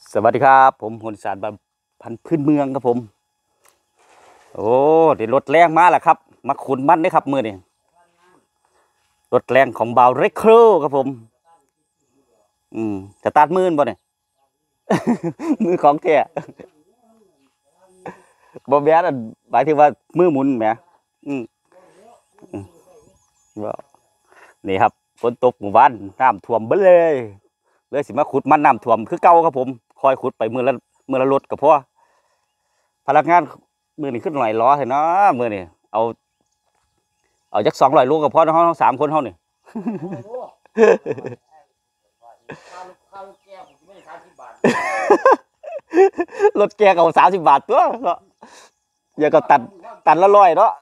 สวัสดีครับผมหนสารพันธุ์พื้นเมืองครับผมโอ้เดี๋ยวรถแรงมาแล้วครับมาขุนมันได้ครับมือนี่รถแรงของเบาเรคโครครับผมจะตัดมือบ่เนี่ย มือของแท้บ่แม่นหมายถึงว่ามือหมุนแหมอืมอืมบ่นี่ครับฝนตกหมู่บ้านน้ำท่วมเบ้เลยสิมาขุดมันน้ำท่วมคือเก่าครับผมคอยขุดไปมือละรถก็พอพนักงานมือนี่ขึ้นหน่อยล้อเห็นเนาะมือนี่เอาจัก200 ลูกก็พอเนาะเฮา3 คนเฮานี่ รถแกก็เอา30 บาทตัวเนาะอย่าก็ตันละ100เนาะ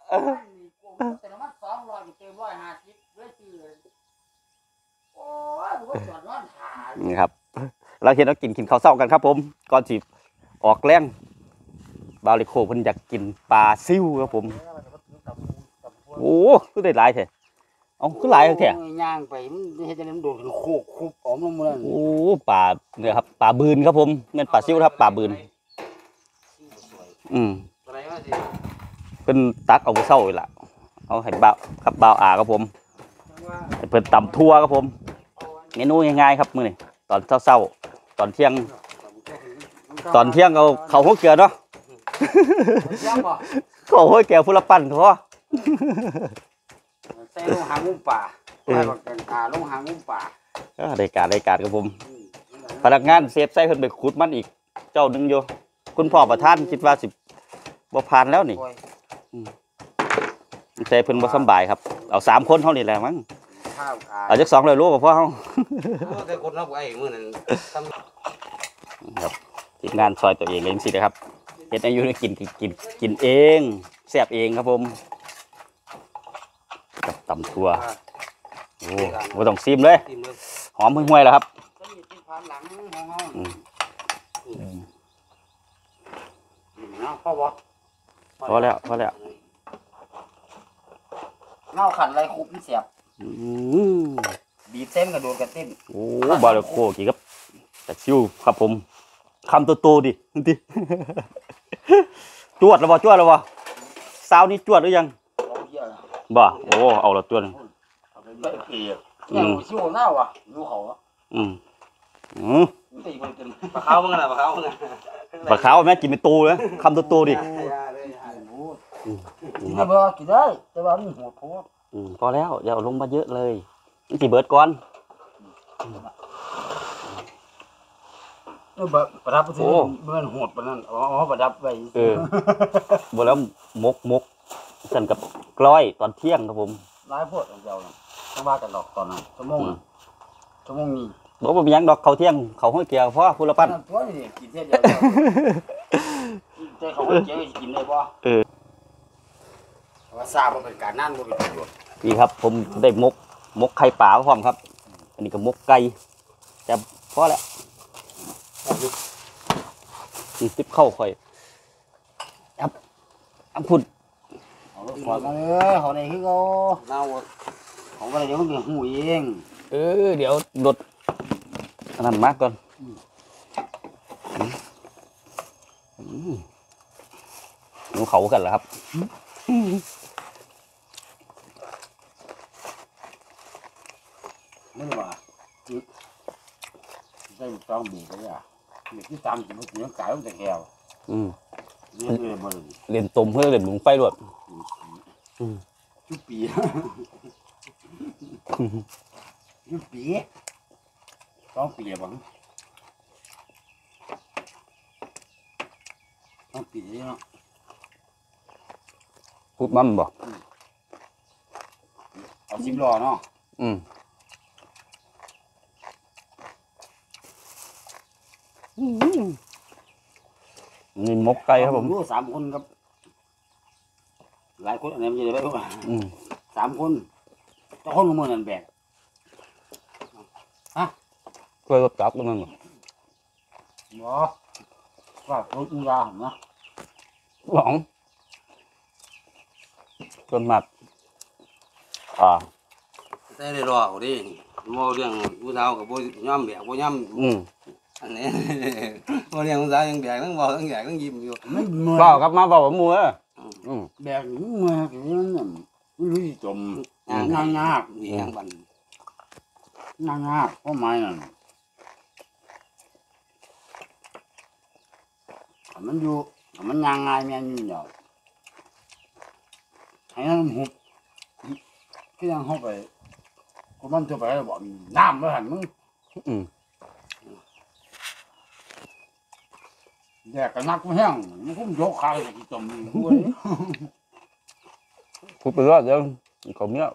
นี่ครับเราเห็นเรากินข้าวเช้ากันครับผมก่อนสิออกแรงบาวลิโคเพิ่นอยากกินปลาซิวครับผมโอ้คือได้หลายแท้เอาคือหลายแท้ย่างไปมันเฮ็ดจังได๋มันโดดโคกคุบออมลงมาแล้วโอ้ปลาเนี่ยครับปลาบืนครับผมเงินปลาซิวครับปลาบืนเพิ่นตักเอาเช้าอีหล่ะเอาให้บ่าวครับบ่าวอาครับผมเพิ่นตำทั่วครับผมเมนูง่ายๆครับมื้อนี้ตอนเช้าตอนเที่ยงเอาข้าวหัวเกลือเนาะข้าวหัวเกลือพุ่นละปั้นพอใส่ลงหางมุมป่าใส่บักกันตาลงหางมุมป่าได้การครับผมพนักงานเซฟใส่เพิ่นไปขุดมันอีกเจ้านึงอยู่คุณพ่อประธานคิดว่าสิบ่ผ่านแล้วนี่ใส่เพิ่นบ่สบายครับเอา3 คนเท่านี้แหละมั้งเอาจัก200 ลูกก็พอเฮาแต่คนเราไอ้มื้อนั้นครับทีมงานซอยตัวเองเองสินะครับเฮ็ดให้อยู่ได้กินเองแซ่บเองครับผมกับตำทั่วโอ้บ่ต้องซิมเลยหอมห่วยๆแล้วครับพอแล้วเน่าขันไรคุบเสียบบีบเส้นกระโดดกระเต้นโอ้บาร์โคกี่ครับแต่ชิวครับผมคำโตๆดิจวดแล้วบ่สาวนี่จวดหรือยังบ่โอ้เอาละจวดชิวหน้าว่ะดูเขาปลาขาวมึงน่ะปลาขาวแม่กินเป็นตูเลยคำโตๆดิกินได้บ่กินได้แต่ว่ามันโหดโพดพอแล้วอย่าลงมาเยอะเลยนี่สิเบิดก่อนประดับซื้อมันโหดปานนั้นอ๋อประดับไว้บ่แล้วมกสั่นกับกล้อยตอนเที่ยงครับผมหลายโพดเจ้าต้องว่ากันดอกตอนนั้นชั่วโมงนี้บ่มีหยังดอกเขาเที่ยงเขาห้อยเกียวเพราะพุ่นละปั้นตัวนี่กินเท่าเดียวแต่เขาห้อยเกียวกินได้บ่ว่าทราบว่าเป็นการนั่นบ่เป็นประโยชน์นี่ครับผมได้มกไข่ปลาพร้อมครับอันนี้ก็มกไก่จะพอแล้วติบเข้าค่อยครับพุ่นขอมาเลยขอในคือเขาเราของอะไรเดี๋ยวมันเดือดหูเองเดี๋ยวดดอันนั้นมากก่อนหนูเขากันเหรอครับไม่ว่าจิ๊บได้ต้องบีบเลยอ่ะบีบที่ตามจิ๋วจิ๋วไก่ต้องแต่แก้วเล่นตุ่มเพื่อเล่นหมุนไฟด้วยชุบปีต้องปีบังต้องปีเนาะพูดมั่มบ่เอาซิมรอเนาะนี่มกไก่ครับผม 3 คนครับหลายคนอันนี้มันจะได้ไหม3 คนเจ้าคนมือนั่นแบกเคยรถจับตรงนั้นบ่ว่ารถยาเนาะหวังต้นหมักได้รอเขาดิโมเรื่องผู้สาวกับผู้ย่ำแบบผู้ย่ำอันนี้พอเลี้ยงภาษายังแบกทั้งบอกทั้งแบกทั้งยิ้มอยู่มันเมื่อเปล่าครับมาเปล่าผมมัวอืมแบกเมื่อคือมันน่ะมันรู้สิจมงานยากมีแห้งบันงานยากเพราะไม้นั่นถ้ามันอยู่ถ้ามันยางง่ายแม่นอยู่เดียวให้มันหุบก็ยังเข้าไปก็มันจะไปแล้วบอกน้ำแล้วหันมึงอืมแดกกันนักไม่แห้งมันคุ้มยกขาเลยที่จมอยู่เว้ยพูดไปรอดเดี๋ยวเขาเนี้ย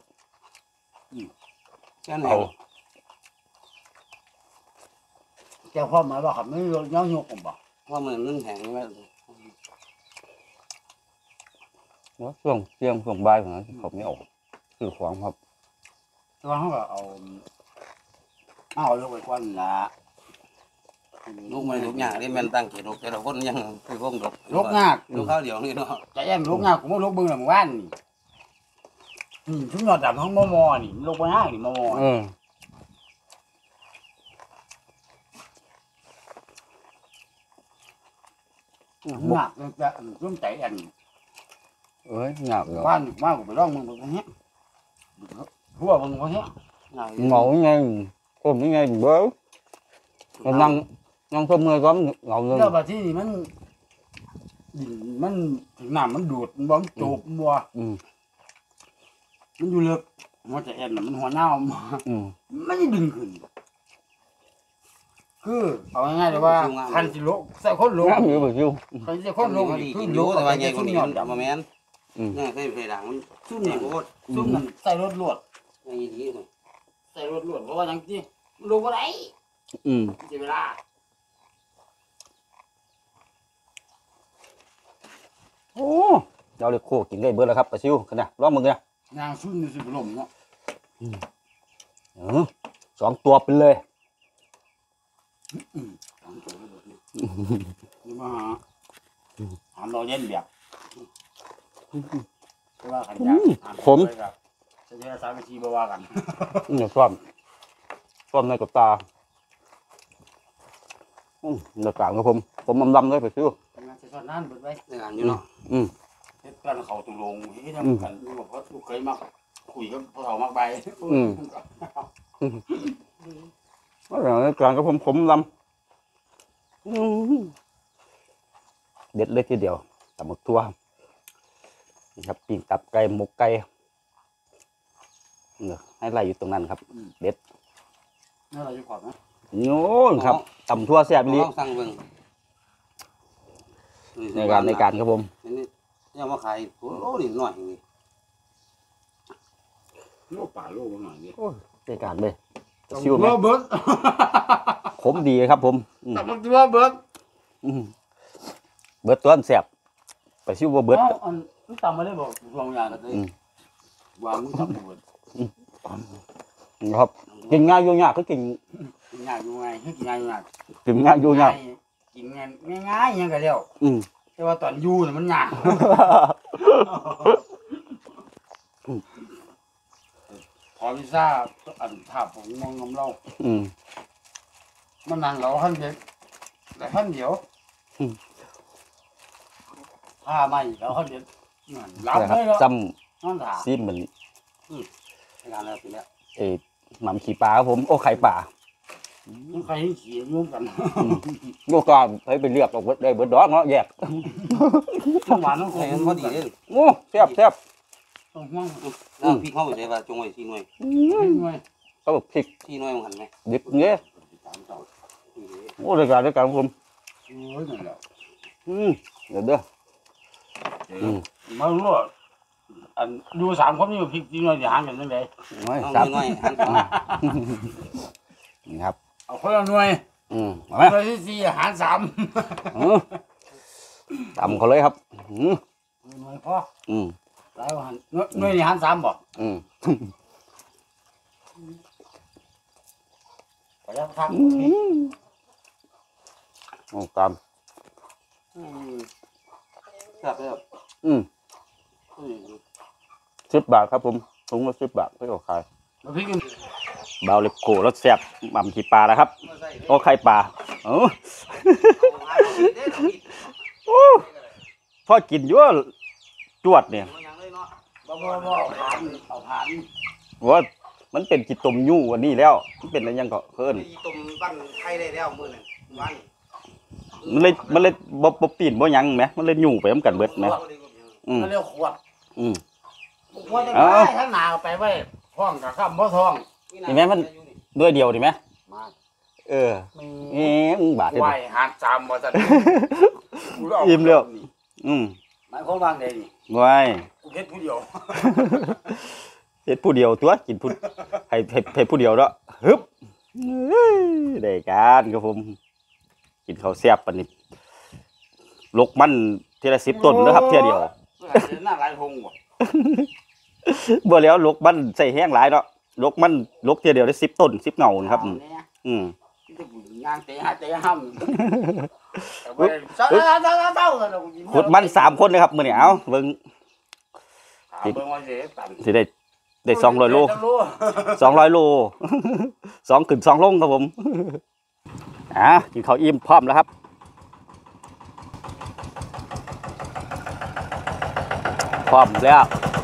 แค่ไหนเอาแกพ่อหมายว่าขับไม่ย้อนยกผมบอกว่ามันแห้งไหมว่าช่วงเที่ยงช่วงบ่ายของนั้นเขาไม่ออกคือของครับแต่ว่าเขาก็เอายกไปกวนละลูกมันลูกหยาที่มันตั้งเขตลูกแต่เราคนยังคือพวกลูกลกยากลูกข้าวเดียวนี่เนาะใจแอนลกยากผมว่าลกเบิ่งหลังบ้านนี่ชุดยอดดำของมอนี่ลกไปห้างนี่มอเออหนักเลยจะชุดใจแอนเอ้ยหนักเหรอบ้านบ้านกูไปร้องมึงตรงนี้หัวมึงตรงนี้ ngầu nghe cùng với nghe bớ còn năng thơm người có ngầu แล้ว luôn บัดที่นี่มันดินมันถึงน้ำมันดูดมันบ้องจูบบัว ừ มันอยู่เลึกมันจะแอนน่ะมันหัวเน่า ừ ไม่ได้ดึงขึ้นคือเอาง่ายๆเลยว่าคันสิโลกใส่คนโลก ngắm như bà chiêu คันสิคนโลกดีคือกินโลรู้กแต่แต่ว่าว่าใหญ่ใหญ่กสุว่าดนี้ยอมัดนดำมาแม่น ừ นี่เคยเพดังมันซุ่มใหญ่นี่กว่าซุ่มนั่นใส่รถลวดไอ้ดีเลยใส่รถลวดเพราะว่าอย่างที่ลงบ่ได้ ừ เสียเวลา ô đâu được khô kín đây bữa là khắp bà chiêu cái này lo mừng kìa นางซุ่มนี่สิบ่ลมเนาะ ừ 2 ตัวไปเลยนี่มาหาเราเย็นแบบเพราะว่าขันยากจะใช้สามวิธีบ่ว่ากันนี่ซ่อมในกับตาเดือดกลางกับผมลำเลยbà chiêu ทำงานจะสอนนั่นเบิดไว้ในงานอยู่เนาะ ừ เฮ็ดกันเขาตุลงเฮ็ดกันนี่บอกว่าลูกเคยมักคุยกับพ่อเฒ่ามักใบ đó là càng cáiผมลำเด็ดเลยทีเดียวตำหมกทั่วนะครับปิ้งตับไก่หมกไก่เนี่ยให้ไล่อยู่ตรงนั้นครับ เด็ดนี่เราจะขอบนะโน้นครับตำทั่วแซ่บลดีองสั่งเบิ่งในการครับผมนี่นี่มาขายโอ้นี่หน่อยนี่โลป่าโลหน่อยนี่ในการเลยชิวไหมเบิดขมดีครับผมอืมตับมันตัวเบิดอืมเบิดตัวแซ่บไปชิวว่าเบิดอันมึงตามมาได้บอกลองอย่างกันเลยว่ามึงตามเบิดครับกินง่ายอยู่ยากก็กินง่ายอยู่ไงให้กินง่ายอยู่ไงกินง่ายอยู่ยากกินง่ายๆยังกันแล้วอืมแต่ว่าตอนอยู่น่ะมันยากขอพิซซ่าอันถาบผมมองน้ำเล่าอืมมันนั่งเราขั้นเดียวแต่ขั้นเดียวถ้าไม่เราขั้นเดียวรับนะครัเลยแล้วจนอนถาำซีมเหมือนในงานแล้วปีแล้วหม่ำขี่ปลาครับผมโอ้ไข่ป่าต้องใครให้ขี่ร่วมกันโลกาให้ไปเรียกออกได้เบิดดอกเนาะแยกต้องหวานต้องขใส่มมันพอดีเลยโอ้แซ่บแซ่บต้องห่วงแล้วพี่เข้าไปใส่ว่าจงไว้4หน่วยด้วยเขาบอกพริก 4หน่วยมันหันไหมดิบเงี้ยโอ้รายการครับผมโอ้ยนั่นแหละเดี๋ยวเด้อมารู้ว่าอันดูสามคนนี่พริกจริงเลยจะหางกันยังไงน้อยเอาสามหน่วยหันนี่ครับเอาคนละหน่วยเอาไหมหน่วยที่สี่หารสามตำเขาเลยครับหน่วยพออืมหลายหันหน่วยนี่หารสามบ่อืมขอยับข้างโอ้ตามครับครับ 10 บาทครับผมถุงละ10 บาทไม่ต้องขายมาพริกกันเบาเล็บโกรสแซ่บหม่ำขี่ปลานะครับโอ้ไข่ปลาเออหาพ่อกินอยู่จวดเนี่ยบ่เอาผ่านว่ามันเป็นกิตมยู่วันนี้แล้วมันเป็นอะไรยังก็เพิ่นมีตุ่มปั้นไข่ได้แล้วมื้อนั้นวันมันเลยบ่ปีนบ่หยังแหมมันเลยยู่ไปนํกันเบิดแหมอืมมันเรียกขวดอืมขวดจะได้ทั้งหนาไปไว้ท้องกับข้ามบ่ท้องนี่แม่มันด้วยเดียวดิแม่มาเออมึงบาดเด้ไหวอหาด3บ่ซั่นอิ่มแล้วหมายความว่าไงนี่ไว้กูเฮ็ดผู้เดียวเฮ็ดผู้เดียวตัวกินผู้ให้ผู้เดียวเนาะฮึบได้การครับผมกินข้าวแซ่บปานนี้ลกมันทีละ10ต้นนะครับเที่ยเดียวหน้าหลายหงบ่บ่แล้วลกมันใส่แห้งหลายเนาะลกมันลกเที่ยเดียวได้10ต้น10เงานะครับอืมงานเตะหาเตะห้ำเศร้าขุดมัน3คนนะครับมื้อนี้เอาเบิ่งเบิ่งว่าสิตันสิได้200โล200โล2ขึ้น2ลงครับผมกินข้าวอิ่มพร้อมแล้วครับพร้อมแล้ว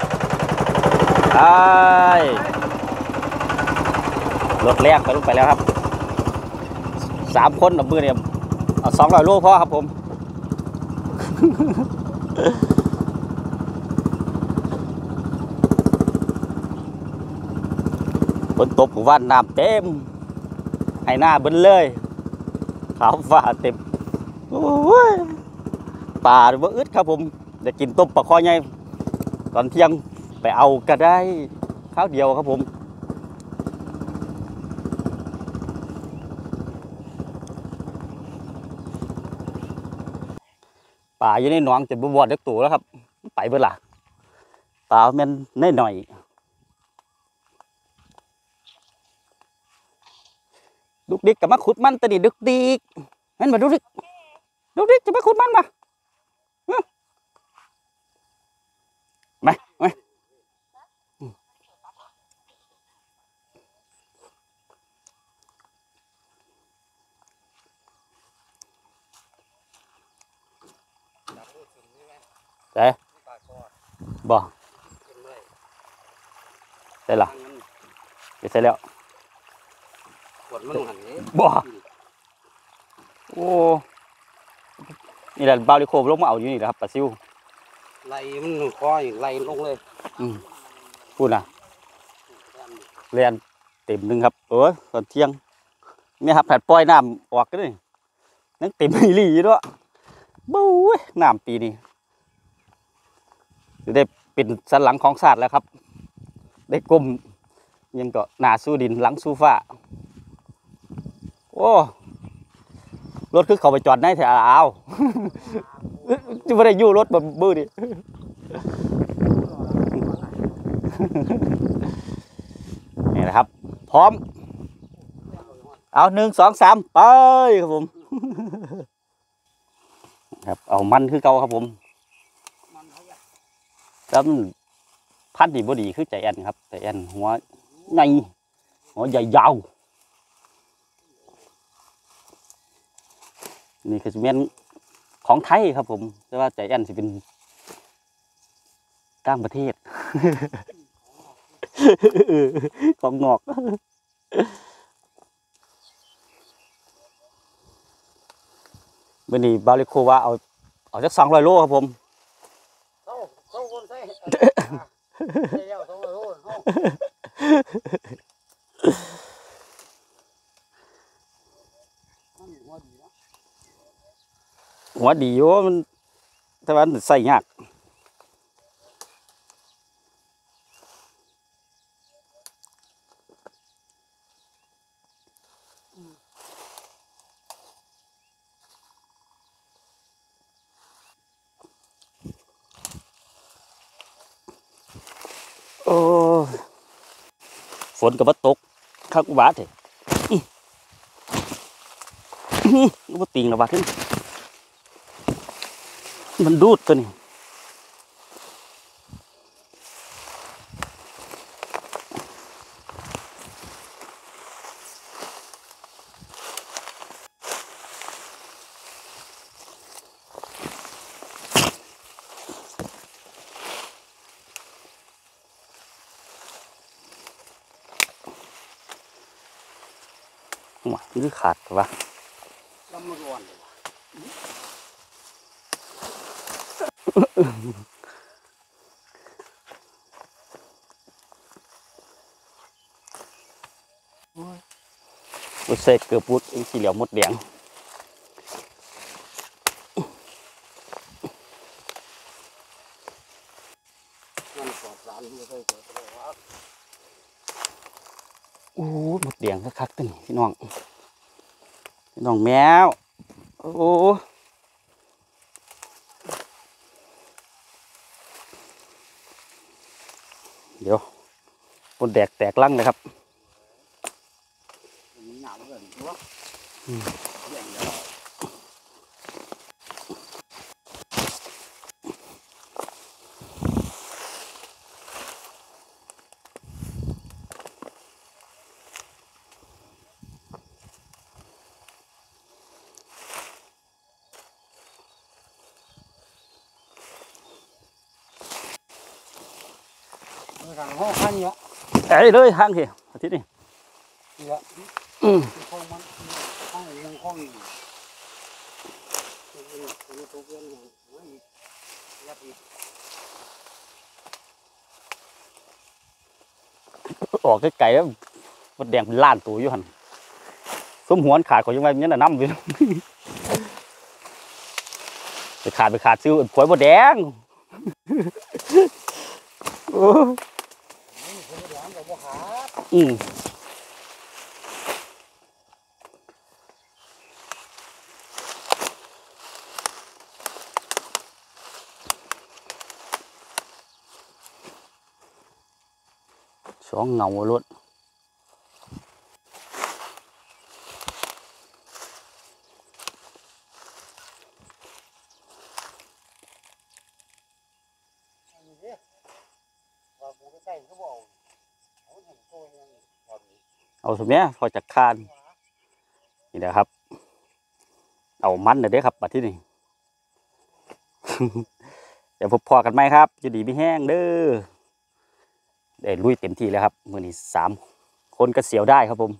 รถแรกไปลงไปแล้วครับ3คนกับมือเนี่ยเอา200โลพอครับผม ฝนตกวันน้ำเต็มให้หน้าเบิ้ลเลยขาวฟ้าเต็มโอ้ยป่าบ่อึดครับผมจะกินต้มปลาคอใหญ่ตอนเที่ยงไปเอาก็ได้ข้าวเดียวครับผมป่าอยู่ในหนองจะบ่บอดเด็กตัวแล้วครับไปเบิ่ล่ะป่าแม่นน้อยหน่อยลูกดิกกับมาขุดมันตะดิดึกดิกนั่นมาลูกดิกจะมาขุดมันมาได้บ่ได้ละจะใส่แล้วขวดมันหันนี้บ่โอ้นี่แหละบาวลิโคลงมาเอาอยู่นี่แหละครับปลาซิวไหลมันคออย่างไหลลงเลยพูดนะเรียนเต็มหนึ่งครับตอนเที่ยงนี่ครับแผดปล่อยน้ำออกกันเลยนั่งเต็มอีหลีอยู่ด้วยบู๊ยน้ำปีนี้จะได้เป็นสันหลังของศาสตร์แล้วครับ ได้กลมยังก็หน้าสู้ดินหลังสู้ฟ้าโอ้รถคือเขาไปจอดในแถวอ้าวจะไม่ได้ยู่รถแบบบื้อดินี่แหละครับพร้อมเอา1 2 3ไปครับผมครับเอามันคือเก่าครับผมแล้วพันธุ์ดีบ่ดีคือใจแอนครับใจแอนหัวใหญ่หัวใหญ่ยาวนี่คือเมนของไทยครับผมแต่ว่าใจแอนสิเป็นต่างประเทศ ของนอกวันนี้บาลิโคว่าเอาสัก200โลครับผมหัวดีอยู่มันแต่ว่าใส่ยากโอ้ฝนกับว่าตกข้าวกุบาทเลยว่าติงระบาดขึ้นมันดูดตัวนี้หวานหรือขาดวะลำมันอ่อนบุเซกเกือบปุดสีเหลียวหมดแดงมันปลอดสารที่เคยเกิดเลยว่าโอ้หมดแดงคักๆตึงพี่น้องแมวโอ้เดี๋ยวบนแดกแตกลังเลยครับมีหนาวเลยตัวแย่งเลย rằng ho khăn nhá ไอ้เลยห้างเหี้ยอาทิตย์นี้ nhá อืม khôngมันห้องยังห้องอยู่ตัวเพื่อนอย่างนี้ยับอีกออกไกลๆแล้วหมดแดงเป็นล้านตัวอยู่หันส้มหวนขาดของยังไงเนี่ยน่ะน้ำอยู่ ไปขาดซื้อขวดหมดแดง โอ้นี่คนเดียวกับว่าขาอืมสองเงาล้วนว่าบูใกล้เขาบอกเขาเห็นตัวยังพอดีเอาสมัยพอจากคานนี่นะครับ เอามันเลยเด้อครับบัดที่นี่ เดี๋ยวพบพอกันไหมครับจะดีไม่แห้งเด้อได้ลุยเต็มที่แล้วครับมือนี้3 คนก็เสียวได้ครับผม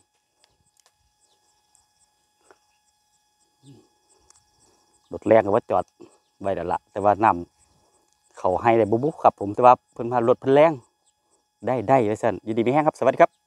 รถแรงก็ว่าจอดไว้เดี๋ยวละแต่ว่าน้ำเขาให้ได้บุบๆครับผมแต่ว่าเพิ่นพารถเพิ่นแรงได้ไว้สั่นยินดีไม่แห้งครับสวัสดีครับ